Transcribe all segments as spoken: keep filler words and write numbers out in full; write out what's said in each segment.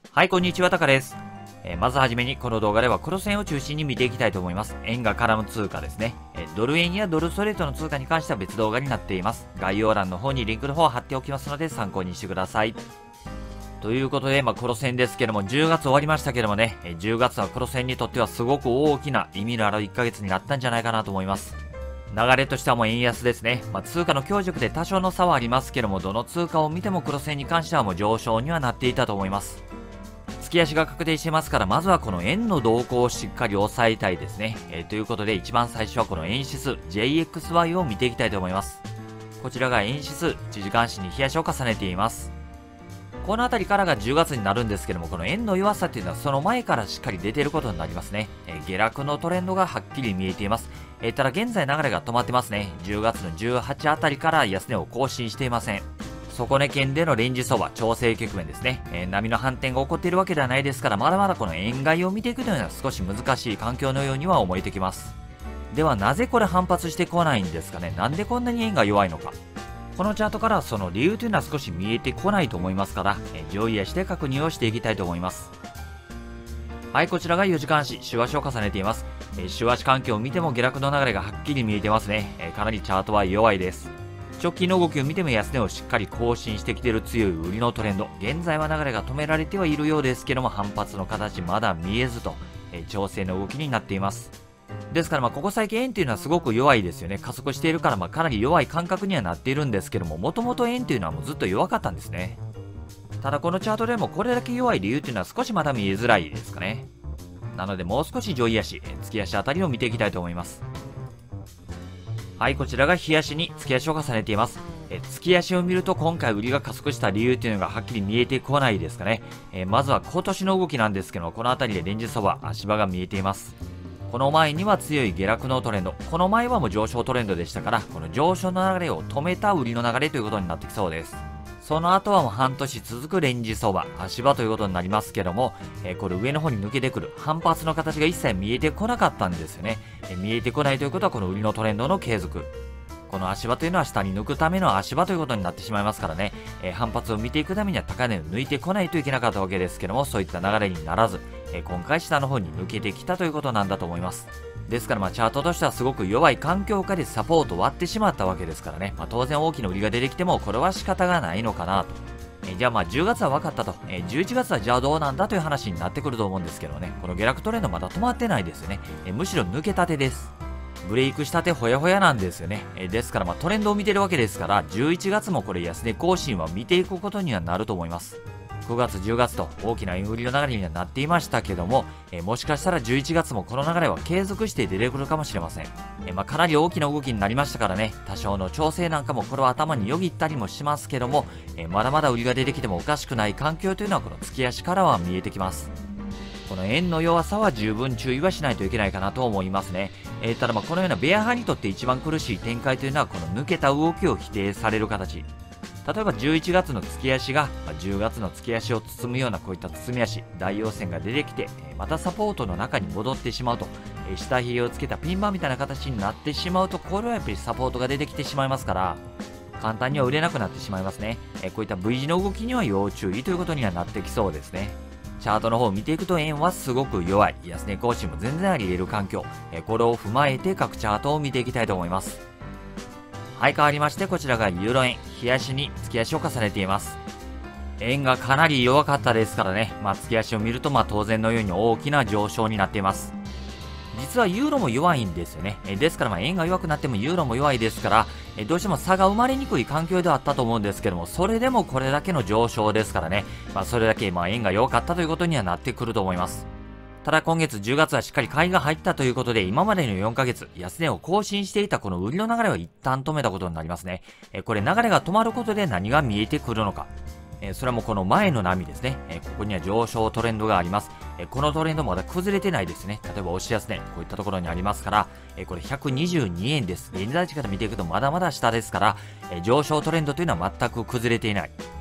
はい、こんにちは、タカです。えーまずはじめに、この動画では黒線を中心に見ていきたいと思います。円が絡む通貨ですね。えードル円やドルストレートの通貨に関しては別動画になっています。概要欄の方にリンクの方を貼っておきますので参考にしてください。ということで、まあ、黒線ですけども、じゅうがつ終わりましたけどもね、えーじゅうがつは黒線にとってはすごく大きな意味のあるいっかげつになったんじゃないかなと思います。流れとしてはもう円安ですね。まあ、通貨の強弱で多少の差はありますけども、どの通貨を見ても黒線に関してはもう上昇にはなっていたと思います。月足が確定してますから、まずはこの円の動向をしっかり押さえたいですね。えー、ということで、一番最初はこの円指数 ジェイエックスワイ を見ていきたいと思います。こちらが円指数、いちじかん足に日足を重ねています。この辺りからがじゅうがつになるんですけども、この円の弱さっていうのはその前からしっかり出ていることになりますね。えー、下落のトレンドがはっきり見えています。えー、ただ現在流れが止まってますね。じゅうがつのじゅうはちあたりから安値を更新していません。底値圏でのレンジ相場、調整局面ですね。えー、波の反転が起こっているわけではないですから、まだまだこの円買いを見ていくというのは少し難しい環境のようには思えてきます。ではなぜこれ反発してこないんですかね。なんでこんなに円が弱いのか。このチャートからその理由というのは少し見えてこないと思いますから、えー、上位足で確認をしていきたいと思います。はい、こちらがよじかん足、週足を重ねています。えー、週足環境を見ても下落の流れがはっきり見えてますね。えー、かなりチャートは弱いです。直近の動きを見ても安値をしっかり更新してきている強い売りのトレンド。現在は流れが止められてはいるようですけども、反発の形まだ見えずと、えー、調整の動きになっています。ですからまあここ最近円っていうのはすごく弱いですよね。加速しているからまあかなり弱い感覚にはなっているんですけども、もともと円っていうのはもうずっと弱かったんですね。ただこのチャートでもこれだけ弱い理由っていうのは少しまだ見えづらいですかね。なのでもう少し上位足、月足あたりを見ていきたいと思います。はい、こちらが日足に月足を重ねています。え月足を見ると今回売りが加速した理由というのがはっきり見えてこないですかね。えまずは今年の動きなんですけども、この辺りでレンジ相場、足場が見えています。この前には強い下落のトレンド。この前はもう上昇トレンドでしたから、この上昇の流れを止めた売りの流れということになってきそうです。その後はもう半年続くレンジ相場、足場ということになりますけども、えー、これ上の方に抜けてくる反発の形が一切見えてこなかったんですよね。えー、見えてこないということはこの売りのトレンドの継続。この足場というのは下に抜くための足場ということになってしまいますからね、えー、反発を見ていくためには高値を抜いてこないといけなかったわけですけども、そういった流れにならず、えー、今回下の方に抜けてきたということなんだと思います。ですからまあチャートとしてはすごく弱い環境下でサポートを割ってしまったわけですからね、まあ、当然大きな売りが出てきてもこれは仕方がないのかなと。えー、じゃあまあじゅうがつは分かったと、えー、じゅういちがつはじゃあどうなんだという話になってくると思うんですけどね、この下落トレンドまだ止まってないですよね。えー、むしろ抜けたてです。ブレイクしたてほやほやなんですよね。えー、ですからまあトレンドを見てるわけですから、じゅういちがつもこれ安値更新は見ていくことにはなると思います。くがつ、じゅうがつと大きな円売りの流れにはなっていましたけども、えー、もしかしたらじゅういちがつもこの流れは継続して出てくるかもしれません。えー、まあ、かなり大きな動きになりましたからね、多少の調整なんかもこれは頭によぎったりもしますけども、えー、まだまだ売りが出てきてもおかしくない環境というのはこの月足からは見えてきます。この円の弱さは十分注意はしないといけないかなと思いますね。えー、ただまあこのようなベア派にとって一番苦しい展開というのはこの抜けた動きを否定される形。例えばじゅういちがつの月足がじゅうがつの月足を包むようなこういった包み足、大陽線が出てきて、またサポートの中に戻ってしまうと、下髭をつけたピンバンみたいな形になってしまうと、これはやっぱりサポートが出てきてしまいますから、簡単には売れなくなってしまいますね。こういった V 字の動きには要注意ということにはなってきそうですね。チャートの方を見ていくと円はすごく弱い。安値更新も全然あり得る環境。これを踏まえて各チャートを見ていきたいと思います。はい、変わりましてこちらがユーロ円。日足に月足を重ねています。円がかなり弱かったですからね。まあ月足を見るとまあ当然のように大きな上昇になっています。実はユーロも弱いんですよね。えですからまあ円が弱くなってもユーロも弱いですから、えどうしても差が生まれにくい環境ではあったと思うんですけども、それでもこれだけの上昇ですからね。まあそれだけまあ円が弱かったということにはなってくると思います。ただ今月じゅうがつはしっかり買いが入ったということで、今までのよんかげつ、安値を更新していたこの売りの流れを一旦止めたことになりますね。えこれ流れが止まることで何が見えてくるのか。えそれはもうこの前の波ですね。えここには上昇トレンドがあります。えこのトレンドまだ崩れてないですね。例えば押し安値、こういったところにありますから、えこれひゃくにじゅうにえんです。現在地から見ていくとまだまだ下ですから、え上昇トレンドというのは全く崩れていない。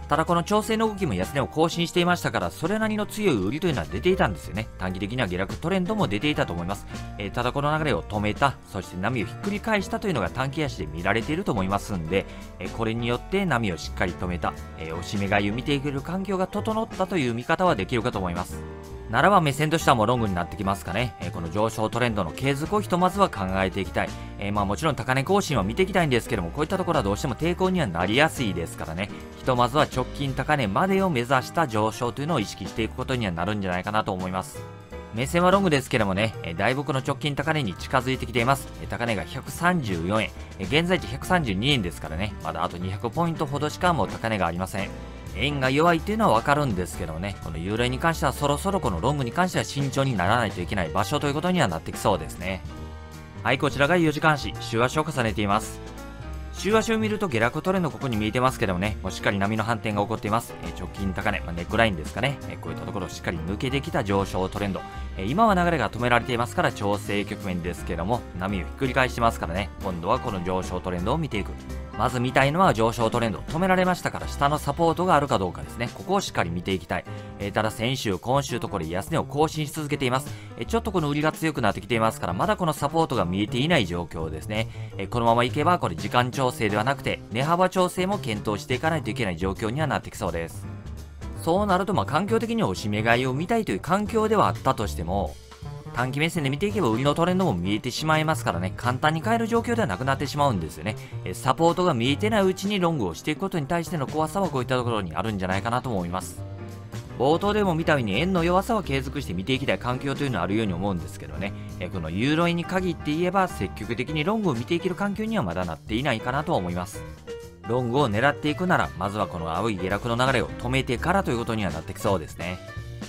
ただこの調整の動きも安値を更新していましたから、それなりの強い売りというのは出ていたんですよね。短期的には下落トレンドも出ていたと思います。えー、ただこの流れを止めた、そして波をひっくり返したというのが短期足で見られていると思いますんで、えー、これによって波をしっかり止めた、えー、押し目買いを見ていける環境が整ったという見方はできるかと思います。ならば目線としてはもうロングになってきますかね。えー、この上昇トレンドの継続をひとまずは考えていきたい。えー、まあもちろん高値更新は見ていきたいんですけども、こういったところはどうしても抵抗にはなりやすいですからね。ひとまずは直近高値までを目指した上昇というのを意識していくことにはなるんじゃないかなと思います。目線はロングですけどもね、えー、だいぶこの直近高値に近づいてきています。えー、高値がひゃくさんじゅうよんえん、えー、現在地ひゃくさんじゅうにえんですからね、まだあとにひゃくポイントほどしかもう高値がありません。円が弱いっていうのはわかるんですけどもね、このユーロ円に関してはそろそろこのロングに関しては慎重にならないといけない場所ということにはなってきそうですね。はい、こちらがよじかん足、週足を重ねています。週足を見ると下落トレンドここに見えてますけどもね、もうしっかり波の反転が起こっています。えー、直近高値、まあ、ネックラインですかね、えー、こういったところをしっかり抜けてきた上昇トレンド。えー、今は流れが止められていますから調整局面ですけども、波をひっくり返してますからね、今度はこの上昇トレンドを見ていく。まず見たいのは上昇トレンド。止められましたから下のサポートがあるかどうかですね。ここをしっかり見ていきたい。えー、ただ先週、今週とこれ安値を更新し続けています。えー、ちょっとこの売りが強くなってきていますから、まだこのサポートが見えていない状況ですね。えー、このままいけばこれ時間調整ではなくて、値幅調整も検討していかないといけない状況にはなってきそうです。そうなるとまあ環境的には押し目買いを見たいという環境ではあったとしても、短期目線で見ていけば売りのトレンドも見えてしまいますからね、簡単に買える状況ではなくなってしまうんですよね。えサポートが見えてないうちにロングをしていくことに対しての怖さはこういったところにあるんじゃないかなと思います。冒頭でも見たように円の弱さは継続して見ていきたい環境というのはあるように思うんですけどね、えこのユーロ円に限って言えば積極的にロングを見ていける環境にはまだなっていないかなと思います。ロングを狙っていくなら、まずはこの青い下落の流れを止めてからということにはなってきそうですね。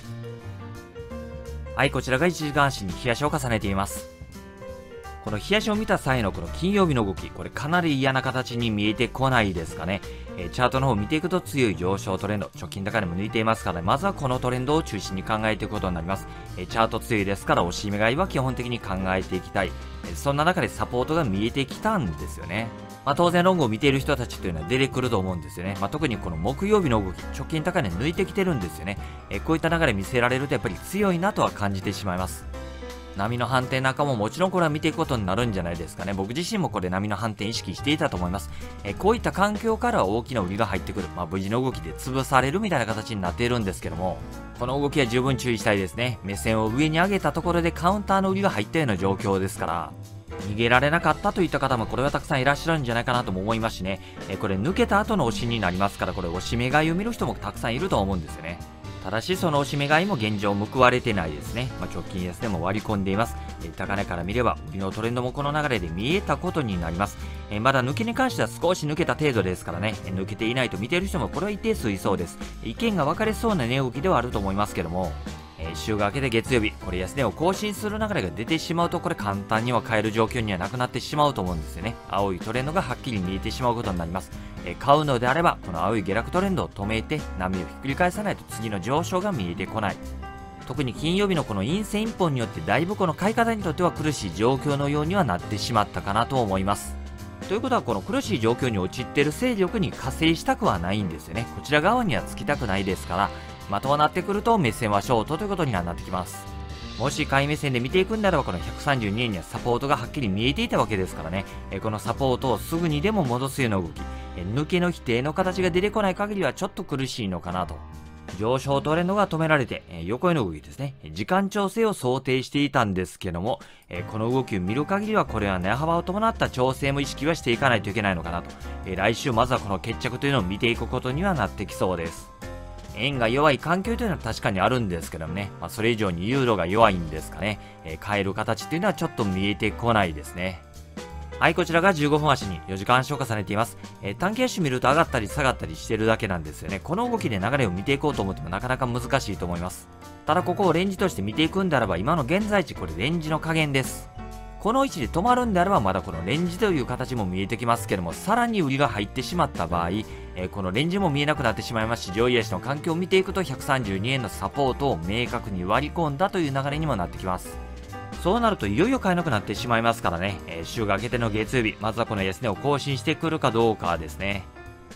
はい、こちらがいちじかん足に日足を重ねています。この日足を見た際のこの金曜日の動き、これかなり嫌な形に見えてこないですかね。えー、チャートの方を見ていくと強い上昇トレンド、直近高値も抜いていますから、ね、まずはこのトレンドを中心に考えていくことになります。えー、チャート強いですから、押し目買いは基本的に考えていきたい。えー、そんな中でサポートが見えてきたんですよね。まあ、当然ロングを見ている人たちというのは出てくると思うんですよね。まあ、特にこの木曜日の動き、直近高値抜いてきてるんですよね。えー、こういった流れ見せられるとやっぱり強いなとは感じてしまいます。波の反転なんかももちろんこれは見ていくことになるんじゃないですかね。僕自身もこれ波の反転意識していたと思います。えー、こういった環境から大きな売りが入ってくる。まあ、無事の動きで潰されるみたいな形になっているんですけども、この動きは十分注意したいですね。目線を上に上げたところでカウンターの売りが入ったような状況ですから、逃げられなかったといった方もこれはたくさんいらっしゃるんじゃないかなとも思いますしね。えー、これ抜けた後の押しになりますから、これ押し目買いを見る人もたくさんいると思うんですよね。ただしその押し目買いも現状報われてないですね。まあ、直近安でも割り込んでいます。えー、高値から見れば売りのトレンドもこの流れで見えたことになります。えー、まだ抜けに関しては少し抜けた程度ですからね、えー、抜けていないと見ている人もこれは一定数いそうです。意見が分かれそうな値動きではあると思いますけども、えー、週が明けて月曜日、これ安値を更新する流れが出てしまうと、これ簡単には買える状況にはなくなってしまうと思うんですよね。青いトレンドがはっきり見えてしまうことになります。えー、買うのであれば、この青い下落トレンドを止めて、波をひっくり返さないと次の上昇が見えてこない。特に金曜日のこの陰線一本によって、だいぶこの買い方にとっては苦しい状況のようにはなってしまったかなと思います。ということは、この苦しい状況に陥っている勢力に加勢したくはないんですよね。こちら側にはつきたくないですから、まあ、となってくると目線はショートということにはなってきます。もし買い目線で見ていくんであれば、このひゃくさんじゅうにえんにはサポートがはっきり見えていたわけですからね。えこのサポートをすぐにでも戻すような動き、え抜けの否定の形が出てこない限りはちょっと苦しいのかなと。上昇トレンドが止められて、え横への動きですね。時間調整を想定していたんですけども、えこの動きを見る限りはこれは値幅を伴った調整も意識はしていかないといけないのかなと。え来週まずはこの決着というのを見ていくことにはなってきそうです。円が弱い環境というのは確かにあるんですけどもね、まあ、それ以上にユーロが弱いんですかね、えー、買える形というのはちょっと見えてこないですね。はい、こちらがじゅうごふん足によじかん足を重ねています。えー、短期足見ると上がったり下がったりしてるだけなんですよね。この動きで流れを見ていこうと思ってもなかなか難しいと思います。ただここをレンジとして見ていくんであれば、今の現在地これレンジの加減です。この位置で止まるんであれば、まだこのレンジという形も見えてきますけども、さらに売りが入ってしまった場合、えー、このレンジも見えなくなってしまいますし、上位足の環境を見ていくとひゃくさんじゅうにえんのサポートを明確に割り込んだという流れにもなってきます。そうなるといよいよ買えなくなってしまいますからね、えー、週が明けての月曜日、まずはこの安値を更新してくるかどうかですね。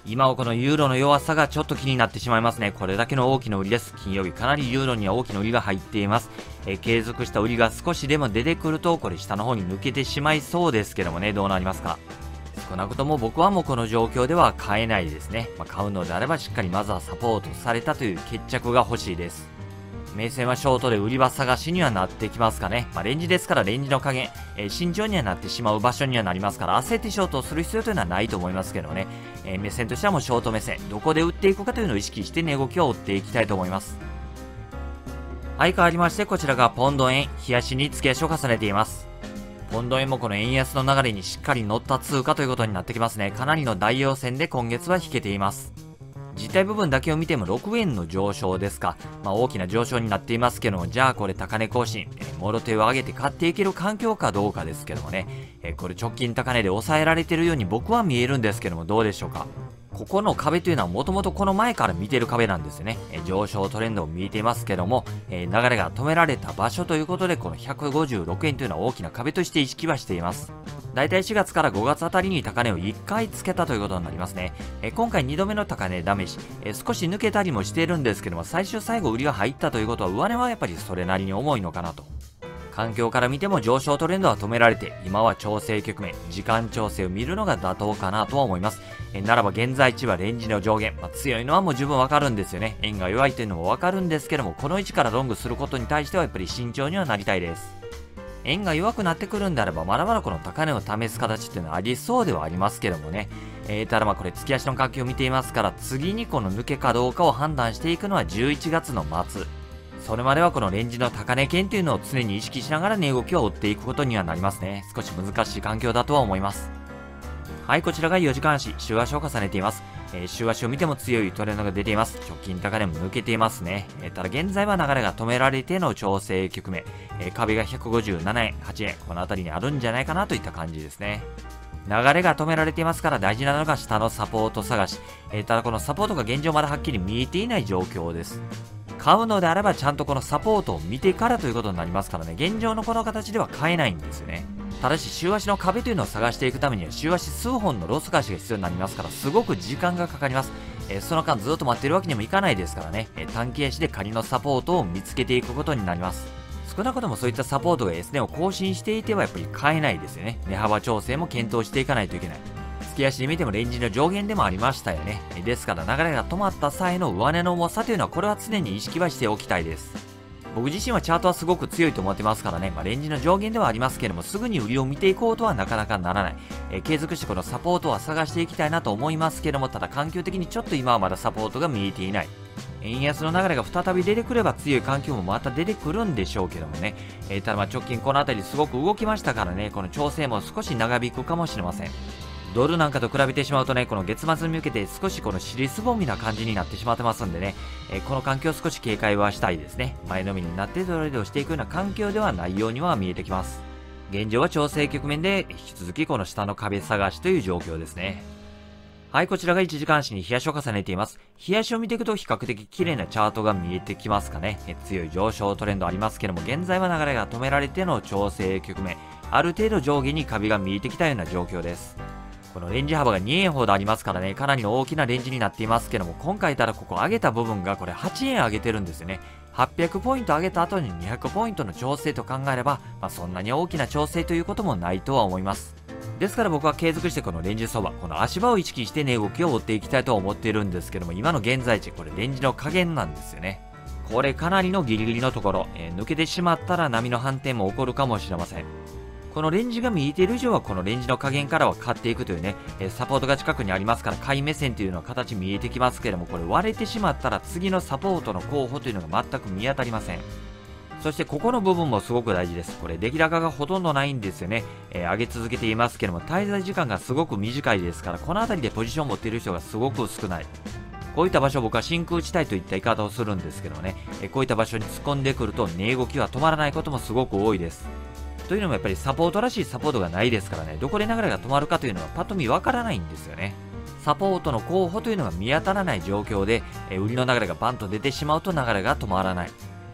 今はこのユーロの弱さがちょっと気になってしまいますね。これだけの大きな売りです。金曜日かなりユーロには大きな売りが入っています。えー、継続した売りが少しでも出てくると、これ下の方に抜けてしまいそうですけどもね、どうなりますか。少なくとも僕はもうこの状況では買えないですね。まあ、買うのであればしっかりまずはサポートされたという決着が欲しいです。目線はショートで売り場探しにはなってきますかね。まあ、レンジですからレンジの加減、えー、慎重にはなってしまう場所にはなりますから焦ってショートをする必要というのはないと思いますけどね、えー、目線としてはもうショート目線、どこで売っていくかというのを意識して値動きを追っていきたいと思います。はい、変わりましてこちらがポンド円、冷やしに月足を重ねています。ポンド円もこの円安の流れにしっかり乗った通貨ということになってきますね。かなりの大陽線で今月は引けています。実体部分だけを見てもろくえんの上昇ですか。まあ大きな上昇になっていますけども、じゃあこれ高値更新、えー、もろ手を上げて買っていける環境かどうかですけどもね、えー、これ直近高値で抑えられているように僕は見えるんですけども、どうでしょうか。ここの壁というのはもともとこの前から見てる壁なんですよね。えー、上昇トレンドを見えていますけども、えー、流れが止められた場所ということで、このひゃくごじゅうろくえんというのは大きな壁として意識はしています。だいたいしがつからごがつあたりに高値をいっかいつけたということになりますね。えー、今回にどめの高値試し、えー、少し抜けたりもしているんですけども、最終最後売りが入ったということは上値はやっぱりそれなりに重いのかなと。環境から見ても上昇トレンドは止められて、今は調整局面、時間調整を見るのが妥当かなとは思います。えならば現在地はレンジの上限、まあ、強いのはもう十分わかるんですよね。円が弱いというのもわかるんですけども、この位置からロングすることに対してはやっぱり慎重にはなりたいです。円が弱くなってくるんであれば、まだまだこの高値を試す形っていうのはありそうではありますけどもね。えー、ただまあこれ月足の環境を見ていますから、次にこの抜けかどうかを判断していくのはじゅういちがつの末。それまではこのレンジの高値圏というのを常に意識しながら値動きを追っていくことにはなりますね。少し難しい環境だとは思います。はい、こちらがよじかん足、週足を重ねています。えー、週足を見ても強いトレンドが出ています。直近高値も抜けていますね。えー、ただ現在は流れが止められての調整局面、えー、壁がひゃくごじゅうななえん、はちえん、この辺りにあるんじゃないかなといった感じですね。流れが止められていますから大事なのが下のサポート探し。えー、ただこのサポートが現状まだはっきり見えていない状況です。買うのであればちゃんとこのサポートを見てからということになりますからね、現状のこの形では買えないんですよね。ただし週足の壁というのを探していくためには週足数本のロス返しが必要になりますから、すごく時間がかかります。えー、その間ずっと待ってるわけにもいかないですからね、えー、短期足で仮のサポートを見つけていくことになります。少なくともそういったサポートが エスネを更新していてはやっぱり買えないですよね。値幅調整も検討していかないといけない。月足で見てもレンジの上限でもありましたよね。ですから流れが止まった際の上値の重さというのはこれは常に意識はしておきたいです。僕自身はチャートはすごく強いと思ってますからね、まあ、レンジの上限ではありますけれども、すぐに売りを見ていこうとはなかなかならない。えー、継続してこのサポートは探していきたいなと思いますけども、ただ環境的にちょっと今はまだサポートが見えていない。円安の流れが再び出てくれば強い環境もまた出てくるんでしょうけどもね。えー、ただまあ直近この辺りすごく動きましたからね、この調整も少し長引くかもしれません。ドルなんかと比べてしまうとね、この月末に向けて少しこの尻すぼみな感じになってしまってますんでね、えー、この環境を少し警戒はしたいですね。前のめりになってトレードをしていくような環境ではないようには見えてきます。現状は調整局面で引き続きこの下の壁探しという状況ですね。はい、こちらがいちじかん足に冷やしを重ねています。冷やしを見ていくと比較的綺麗なチャートが見えてきますかね。え強い上昇トレンドありますけども、現在は流れが止められての調整局面、ある程度上下に壁が見えてきたような状況です。このレンジ幅がにえんほどありますからね、かなりの大きなレンジになっていますけども、今回ただここ上げた部分がこれはちえん上げてるんですよね。はっぴゃくポイント上げた後ににひゃくポイントの調整と考えれば、まあ、そんなに大きな調整ということもないとは思います。ですから僕は継続してこのレンジ相場、この足場を意識して値動きを追っていきたいとは思っているんですけども、今の現在地、これレンジの加減なんですよね。これかなりのギリギリのところ、えー、抜けてしまったら波の反転も起こるかもしれません。このレンジが見えている以上はこのレンジの加減からは買っていくというね、えー、サポートが近くにありますから買い目線というのは形見えてきますけれども、これ割れてしまったら次のサポートの候補というのが全く見当たりません。そしてここの部分もすごく大事です。これ出来高がほとんどないんですよね。えー、上げ続けていますけども滞在時間がすごく短いですから、この辺りでポジションを持っている人がすごく少ない。こういった場所を僕は真空地帯といった言い方をするんですけどもね、えー、こういった場所に突っ込んでくると値動きは止まらないこともすごく多いです。というのもやっぱりサポートらしいサポートがないですからね、どこで流れが止まるかというのはパッと見わからないんですよね。サポートの候補というのが見当たらない状況で、えー、売りの流れがバンと出てしまうと流れが止まらない。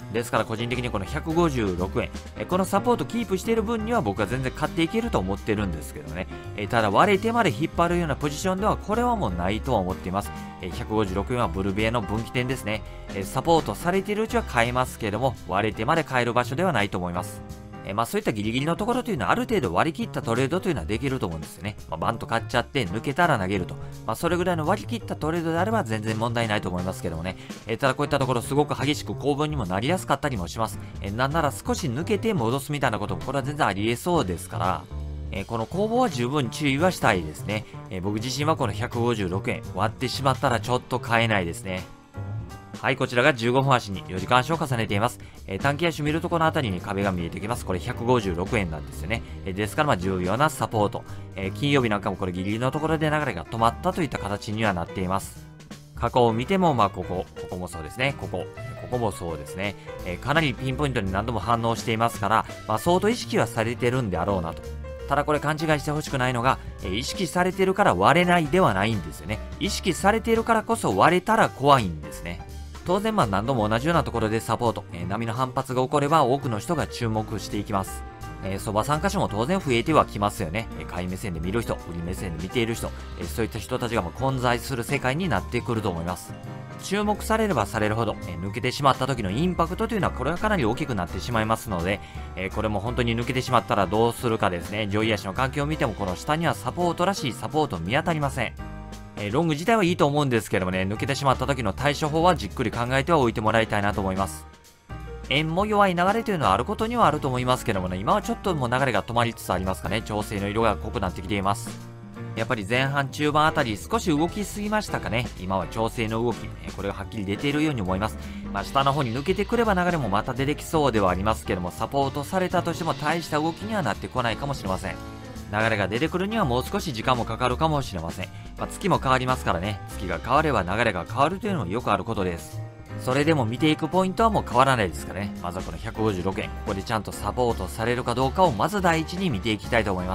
ですから個人的にこのひゃくごじゅうろくえん、えこのサポートキープしている分には僕は全然買っていけると思ってるんですけどね。えただ割れてまで引っ張るようなポジションではこれはもうないとは思っています。えひゃくごじゅうろくえんはブルベアの分岐点ですね。えサポートされているうちは買えますけども、割れてまで買える場所ではないと思います。えまあそういったギリギリのところというのはある程度割り切ったトレードというのはできると思うんですよね。まあ、バンと買っちゃって抜けたら投げると。まあそれぐらいの割り切ったトレードであれば全然問題ないと思いますけどもね。えただこういったところすごく激しく攻防にもなりやすかったりもします。えなんなら少し抜けて戻すみたいなこともこれは全然ありえそうですから、えこの攻防は十分注意はしたいですね。え僕自身はこのひゃくごじゅうろくえん割ってしまったらちょっと買えないですね。はい、こちらがじゅうごふん足によじかん足を重ねています。えー、短期足見るとこのあたりに壁が見えてきます。これひゃくごじゅうろくえんなんですよね。えー、ですからまあ重要なサポート。えー、金曜日なんかもこれギリギリのところで流れが止まったといった形にはなっています。過去を見てもまあここ、ここもそうですね。ここ、ここもそうですね。えー、かなりピンポイントに何度も反応していますから、まあ相当意識はされてるんであろうなと。ただこれ勘違いしてほしくないのが、えー、意識されてるから割れないではないんですよね。意識されているからこそ割れたら怖いんですね。当然まあ何度も同じようなところでサポート、えー、波の反発が起これば多くの人が注目していきます。えー、相場参加者も当然増えてはきますよね。えー、買い目線で見る人、売り目線で見ている人、えー、そういった人たちがもう混在する世界になってくると思います。注目されればされるほど、えー、抜けてしまった時のインパクトというのはこれはかなり大きくなってしまいますので、えー、これも本当に抜けてしまったらどうするかですね。上位足の環境を見てもこの下にはサポートらしいサポート見当たりません。えー、ロング自体はいいと思うんですけどもね、抜けてしまった時の対処法はじっくり考えてはおいてもらいたいなと思います。円も弱い流れというのはあることにはあると思いますけどもね、今はちょっともう流れが止まりつつありますかね。調整の色が濃くなってきています。やっぱり前半中盤あたり少し動きすぎましたかね。今は調整の動き、えー、これがはっきり出ているように思います。まあ、下の方に抜けてくれば流れもまた出てきそうではありますけども、サポートされたとしても大した動きにはなってこないかもしれません。流れが出てくるにはもう少し時間もかかるかもしれません。まあ、月も変わりますからね。月が変われば流れが変わるというのもよくあることです。それでも見ていくポイントはもう変わらないですからね。まずはこのひゃくごじゅうろくえん、ここでちゃんとサポートされるかどうかをまず第一に見ていきたいと思います。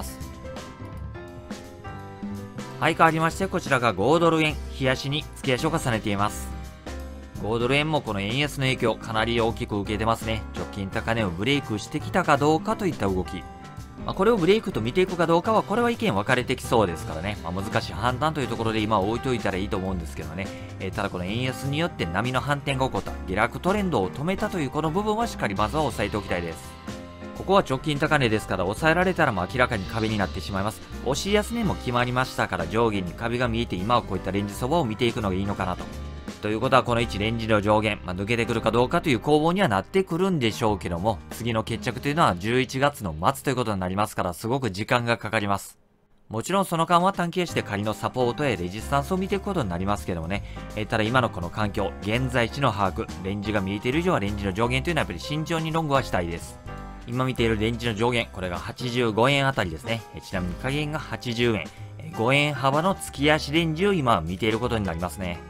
はい、変わりましてこちらがごドル円、日足に月足を重ねています。ごドル円もこの円安の影響かなり大きく受けてますね。直近高値をブレイクしてきたかどうかといった動き。まあ、これをブレイクと見ていくかどうかは、これは意見分かれてきそうですからね。まあ、難しい判断というところで今は置いといたらいいと思うんですけどね。えー、ただこの円安によって波の反転が起こった、下落トレンドを止めたというこの部分はしっかりまずは押さえておきたいです。ここは直近高値ですから、抑えられたらもう明らかに壁になってしまいます。押し安値も決まりましたから、上下に壁が見えて、今はこういったレンジ相場を見ていくのがいいのかなと。ということはこの位置レンジの上限、まあ、抜けてくるかどうかという攻防にはなってくるんでしょうけども、次の決着というのはじゅういちがつの末ということになりますから、すごく時間がかかります。もちろんその間は短期足で仮のサポートやレジスタンスを見ていくことになりますけどもね、えー、ただ今のこの環境、現在地の把握、レンジが見えている以上はレンジの上限というのはやっぱり慎重にロングはしたいです。今見ているレンジの上限、これがはちじゅうごえんあたりですね。えー、ちなみに下限がはちじゅうえん、えー、ごえん幅の月足レンジを今は見ていることになりますね。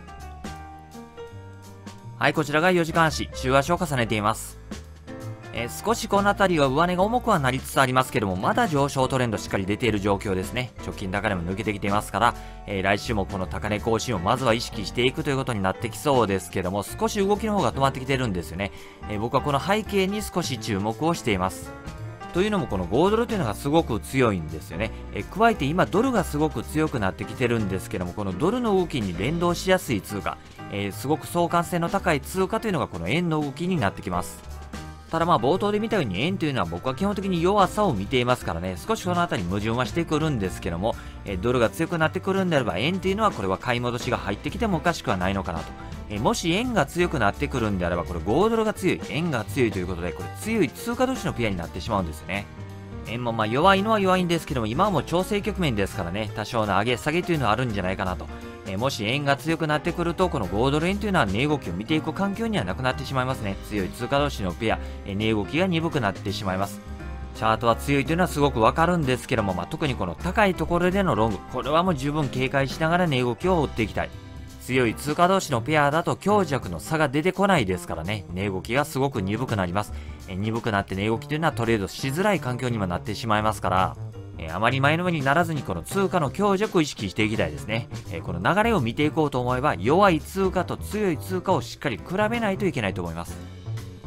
はい、こちらがよじかん足、週足を重ねています。えー、少しこの辺りは上値が重くはなりつつありますけども、まだ上昇トレンドしっかり出ている状況ですね。直近高値も抜けてきていますから、えー、来週もこの高値更新をまずは意識していくということになってきそうですけども、少し動きの方が止まってきてるんですよね。えー、僕はこの背景に少し注目をしています。というのもこのごドルというのがすごく強いんですよね。え加えて今ドルがすごく強くなってきてるんですけども、このドルの動きに連動しやすい通貨、えー、すごく相関性の高い通貨というのがこの円の動きになってきます。ただまあ冒頭で見たように円というのは僕は基本的に弱さを見ていますからね、少しこの辺り矛盾はしてくるんですけども、えドルが強くなってくるんであれば円というのはこれは買い戻しが入ってきてもおかしくはないのかなと。えもし円が強くなってくるんであればこれごドルが強い、円が強いということで、これ強い通貨同士のペアになってしまうんですよね。円もまあ弱いのは弱いんですけども、今はもう調整局面ですからね、多少の上げ下げというのはあるんじゃないかなと。えもし円が強くなってくると、このごドル円というのは値動きを見ていく環境にはなくなってしまいますね。強い通貨同士のペア、え値動きが鈍くなってしまいます。チャートは強いというのはすごくわかるんですけども、まあ、特にこの高いところでのロング、これはもう十分警戒しながら値動きを追っていきたい。強い通貨同士のペアだと強弱の差が出てこないですからね、値動きがすごく鈍くなります。え鈍くなって値動きというのはトレードしづらい環境にもなってしまいますから、えあまり前のめりにならずにこの通貨の強弱を意識していきたいですね。えこの流れを見ていこうと思えば、弱い通貨と強い通貨をしっかり比べないといけないと思います。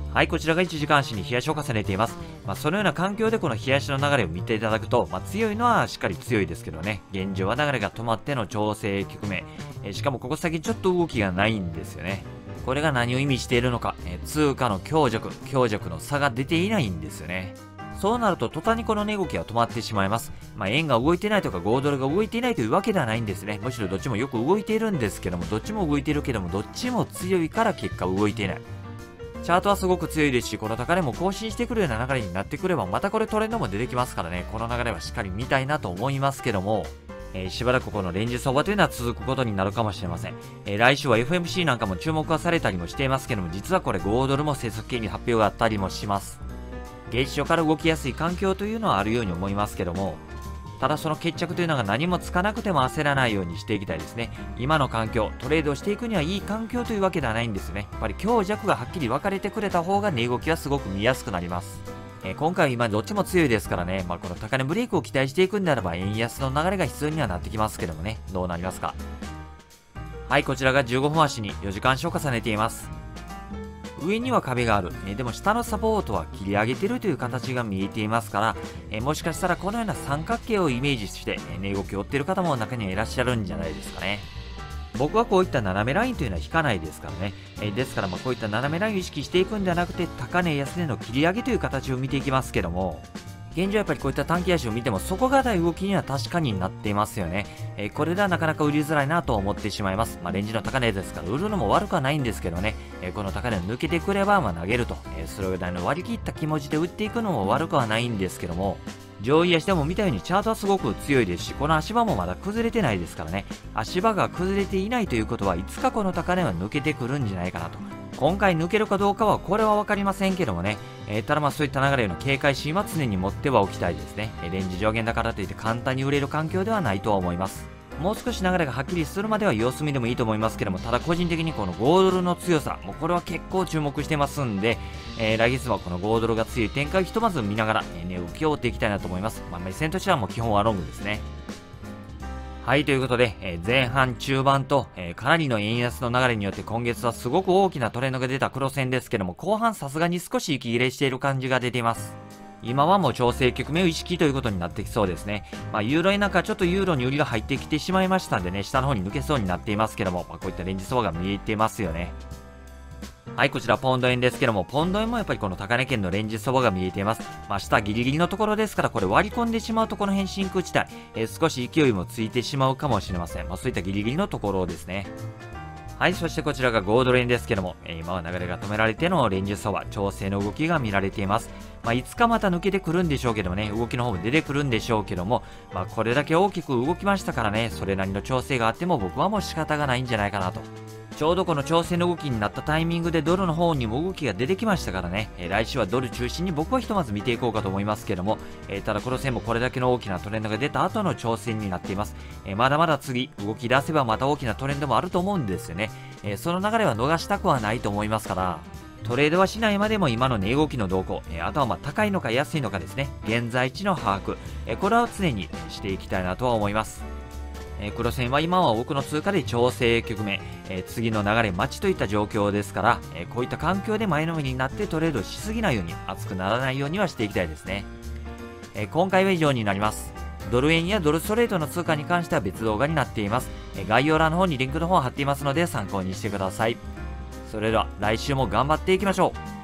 はい、こちらがいちじかん足に冷やしを重ねています。まあ、そのような環境でこの冷やしの流れを見ていただくと、まあ、強いのはしっかり強いですけどね、現状は流れが止まっての調整局面、えー、しかもここ先ちょっと動きがないんですよね。これが何を意味しているのか、えー、通貨の強弱、強弱の差が出ていないんですよね。そうなると途端にこの値動きが止まってしまいます。まあ、円が動いてないとかごドルが動いていないというわけではないんですね。むしろどっちもよく動いているんですけども、どっちも動いているけども、どっちも強いから結果動いていない。チャートはすごく強いですし、この高値も更新してくるような流れになってくれば、またこれトレンドも出てきますからね、この流れはしっかり見たいなと思いますけども、えー、しばらくこのレンジ相場というのは続くことになるかもしれません。えー、来週は エフエムシー なんかも注目はされたりもしていますけども、実はこれごドルも政策金利発表があったりもします。月初から動きやすい環境というのはあるように思いますけども、ただその決着というのが何もつかなくても焦らないようにしていきたいですね。今の環境、トレードをしていくにはいい環境というわけではないんですよね。やっぱり強弱がはっきり分かれてくれた方が値動きはすごく見やすくなります。えー、今回は今どっちも強いですからね、まあ、この高値ブレイクを期待していくんであれば円安の流れが必要にはなってきますけどもね、どうなりますか。はい、こちらがじゅうごふん足によじかん足を重ねています。上には壁がある、えー、でも下のサポートは切り上げてるという形が見えていますから、えー、もしかしたらこのような三角形をイメージして、えー、値動きを追っている方も中にはいらっしゃるんじゃないですかね。僕はこういった斜めラインというのは引かないですからね。えー、ですからまあこういった斜めラインを意識していくんではなくて、高値安値の切り上げという形を見ていきますけども、現状やっぱりこういった短期足を見ても底堅い動きには確かになっていますよね。えー、これではなかなか売りづらいなと思ってしまいます。まあ、レンジの高値ですから売るのも悪くはないんですけどね、えー、この高値を抜けてくればまあ投げると、えー、それぐらいの割り切った気持ちで売っていくのも悪くはないんですけども、上位足でも見たようにチャートはすごく強いですし、この足場もまだ崩れてないですからね、足場が崩れていないということはいつかこの高値は抜けてくるんじゃないかなと。今回抜けるかどうかはこれは分かりませんけどもね、えー、ただまあそういった流れへの警戒心は常に持ってはおきたいですね。えー、レンジ上限だからといって簡単に売れる環境ではないとは思います。もう少し流れがはっきりするまでは様子見でもいいと思いますけども、ただ個人的にこのごドルの強さ、もうこれは結構注目してますんで、えー、来月はこのごドルが強い展開をひとまず見ながら、えー、値動きを追っていきたいなと思います。まあ、目線としてはもう基本はロングですね。はい、ということで、えー、前半、中盤と、えー、かなりの円安の流れによって今月はすごく大きなトレンドが出た黒線ですけども、後半さすがに少し息切れしている感じが出ています。今はもう調整局面を意識ということになってきそうですね。まあ、ユーロ円なんかちょっとユーロに売りが入ってきてしまいましたんでね、下の方に抜けそうになっていますけども、まあ、こういったレンジ相場が見えてますよね。はい、こちらポンド円ですけども、ポンド円もやっぱりこの高値圏のレンジ相場が見えています。まあ、下ギリギリのところですから、これ割り込んでしまうとこの辺真空地帯、えー、少し勢いもついてしまうかもしれません。まあ、そういったギリギリのところですね。はい、そしてこちらがごドル円ですけども、えー、今は流れが止められてのレンジ相場、調整の動きが見られています。まあ、いつかまた抜けてくるんでしょうけどもね、動きの方も出てくるんでしょうけども、まあ、これだけ大きく動きましたからね、それなりの調整があっても僕はもう仕方がないんじゃないかなと。ちょうどこの調整の動きになったタイミングでドルの方にも動きが出てきましたからね、えー、来週はドル中心に僕はひとまず見ていこうかと思いますけども、えー、ただこの線もこれだけの大きなトレンドが出た後の調整になっています。えー、まだまだ次動き出せばまた大きなトレンドもあると思うんですよね。えー、その流れは逃したくはないと思いますから、トレードはしないまでも今の値動きの動向、えー、あとはまあ高いのか安いのかですね、現在地の把握、えー、これは常にしていきたいなとは思います。えー、黒線は今は多くの通貨で調整局面、えー、次の流れ待ちといった状況ですから、えー、こういった環境で前のめりになってトレードしすぎないように、熱くならないようにはしていきたいですね。えー、今回は以上になります。ドル円やドルストレートの通貨に関しては別動画になっています。えー、概要欄の方にリンクの方を貼っていますので参考にしてください。それでは来週も頑張っていきましょう。